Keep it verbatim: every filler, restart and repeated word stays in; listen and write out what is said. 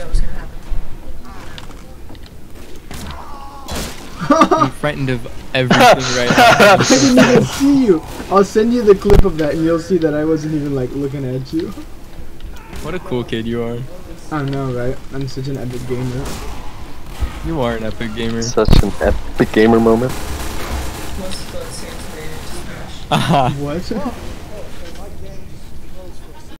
that was gonna happen. I'm frightened of everything right now. I didn't even see you. I'll send you the clip of that and you'll see that I wasn't even like looking at you. What a cool kid you are. I don't know, right? I'm such an epic gamer. You are an epic gamer. Such an epic gamer moment. Most of the Sam's made it to Smash. Aha. What?